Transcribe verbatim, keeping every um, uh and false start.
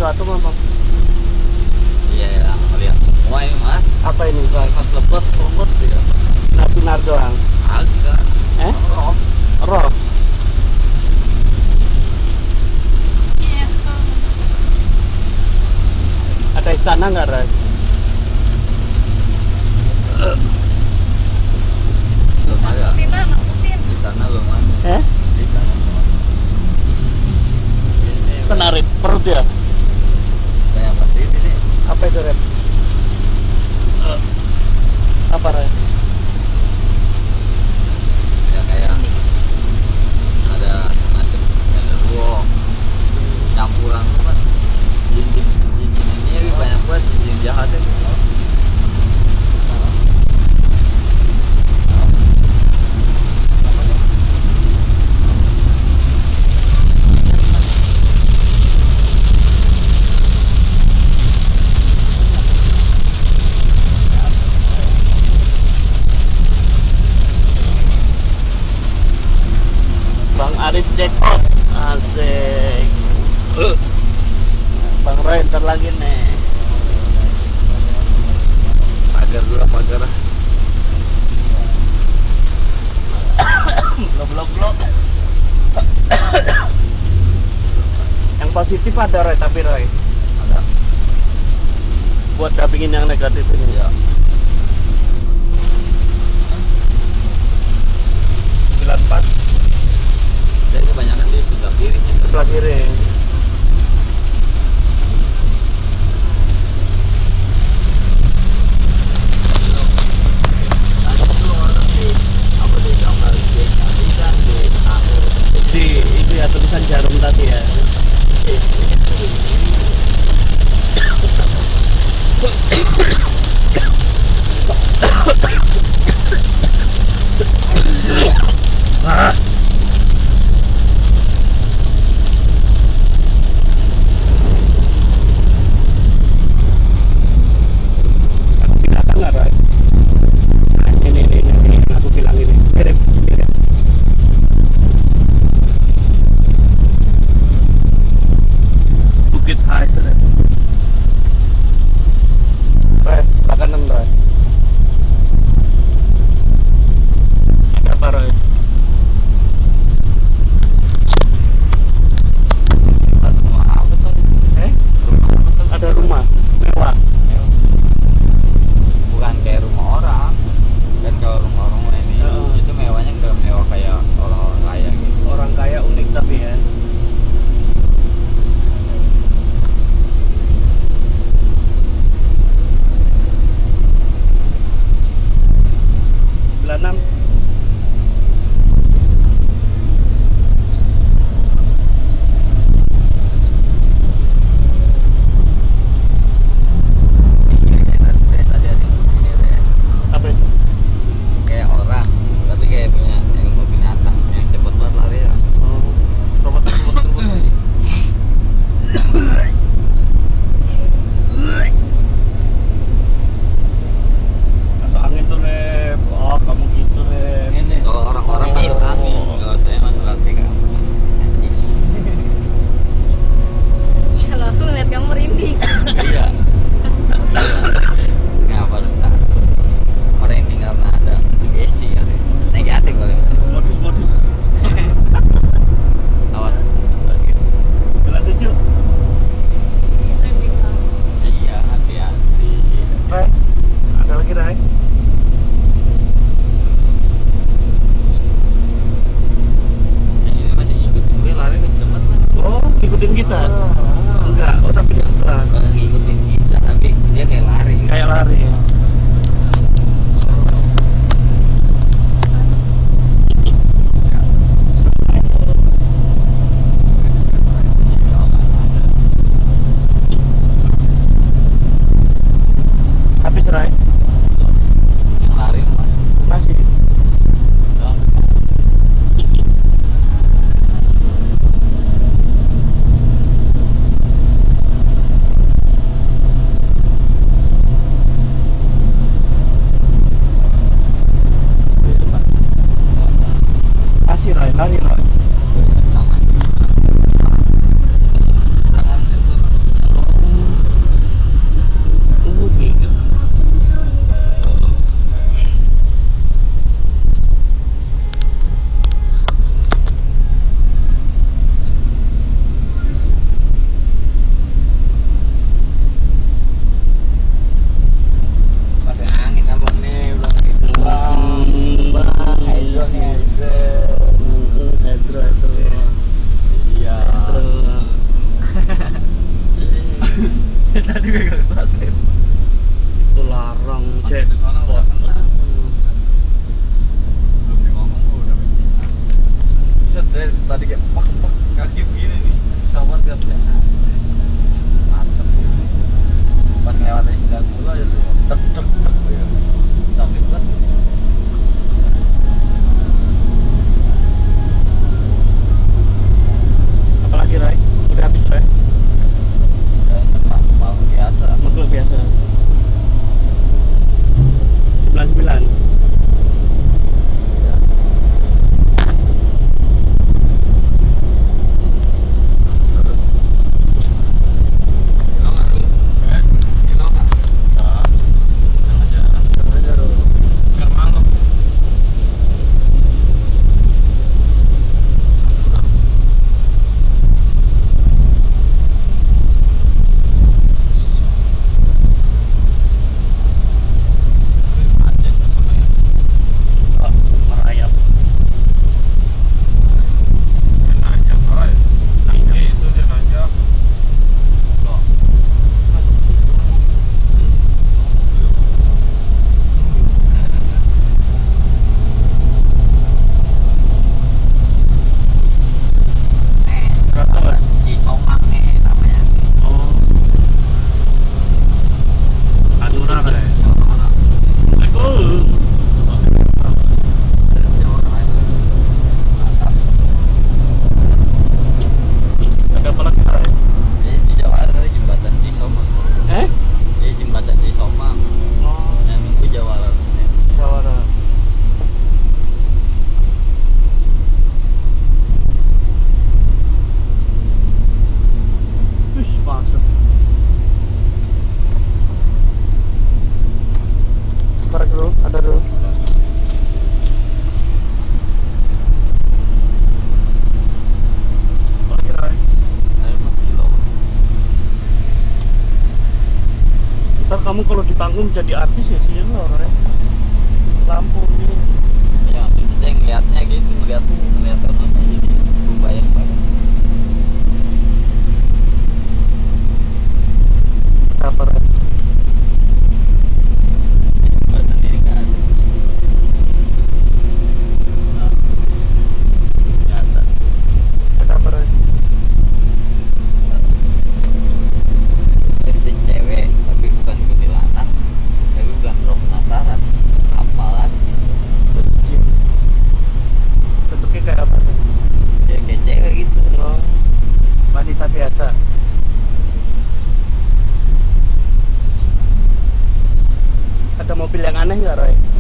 sesuatu ngomong. Iya ya, ngeliat semua ini mas. Apa ini Bang? Pas lepet lepet ya. Sinar doang. Agak. Eh? Roh. Roh. Ada istana nggak, Ray? Belum ada. Di sana belum ada. Eh? Di sana belum ada. Ini Penarik perut ya? banyak banget ini nih. Apa itu, Ray? Apa, Ray? Ya kayak ada semacam genderuwo campuran apa? Jin-jin jin-jin ini ya, banyak banget jin-jin jahatnya. Bang Arif jackpot. Asik. Bang Ray ntar lagi nih. Pagar dulu pagar. Blok blok blok. Yang positif ada, Ray, tapi Ray Ada. buat dampingin yang negatif ini. Ya. sembilan empat Jadi kebanyakan di sebelah kiri. sebelah kiri. Tadi tuh orang di apa di gambar dia di kan di akhir. Di itu ya tulisan jarum tadi ya. Ah. Aku binatang nggak, Ray? Nah, ini, ini, ini, ini, aku bilang ini. Mirip, mirip. Bukit Hai, Ray. Ray, sebelah kanan, Ray. Ada apa, Ray? Rumah apa tuh? Eh? Rumah apa tuh? Ada rumah mewah. Bukan kayak rumah orang. Kan kalau rumah orang ini Heeh. itu mewahnya nggak mewah kayak orang-orang kaya gitu. Orang kaya unik tapi ya. sembilan enam. Tadi tadi ada yang begini deh. Apa itu? Kayak orang, tapi kayak punya ilmu binatang yang cepet banget lari ya. Oh, robot robot robot. Masuk angin tuh, Rep. Oh, kamu gitu, Rep. Ini kalau orang-orang Oh. masuk angin, kalau saya masuk hati kan. Kalau aku ngeliat kamu merinding. Iya. Kenapa harus takut? Orang ini karena ada sugesti kan. Negatif kali. Modus modus. Awas. Bilang tujuh. Merinding banget. Iya, hati-hati. Ray, ada lagi, Ray? Yang ini masih ngikutin gue lari kenceng banget mas. Oh, ngikutin kita? Enggak, oh tapi di sebelah. Bukan ngikutin kita, tapi dia kayak lari. Kayak lari. Habis, Ray? Yang lari mas. Masih. Tadi pegang tas men. Itu larang Masih cek. di sana udah kena. Belum di ngomong gua udah begini. Set saya tadi kayak pak pak kaki begini nih. Susah banget gamnya. Mantep. Pas ngelewatin sembilan puluh aja tuh. Tek tek tek gitu. Sakit banget. Apalagi Rai? Udah habis Rai? Dan normal biasa. Makhluk biasa. sembilan puluh sembilan. Ya. Kilo nggak lu? Kilo nggak? Jangan jangan. Jangan aja dong. Biar malam. Anjing sama ya. Oh, merayap. Dia nanjak, Roy. Tinggi itu dia nanjak. Loh. Terus. Di Somang nih namanya. Oh. Adura Rai. Jawa Barat. Assalamualaikum. Jawa Barat itu. Mantap. Ada apa lagi Rai? Di di Jawa Barat ada jembatan di Somang. Eh? Di jembatan di Somang. Oh, Yang minggu Jawa Barat. Sawara. Wih, mantap. Parah dulu, ada dulu. Lagi Rai. Saya masih low. Ntar kamu kalau di panggung jadi artis ya sih lo Rai. Lampu ini. Ya, saya ngeliatnya gitu, ngeliat ngeliat tontonnya jadi kebayang banget. Apa Rai? Jembatan ini kan ada. Nah, di atas. Ada apa Rai? Jadi cewek, tapi bukan kuntilanak, tapi bukan roh penasaran. Apalagi Bensin. Bentuknya kayak apa Rai? ya kayak cewek gitu. Oh, wanita biasa. Ada mobil yang aneh nggak Rai?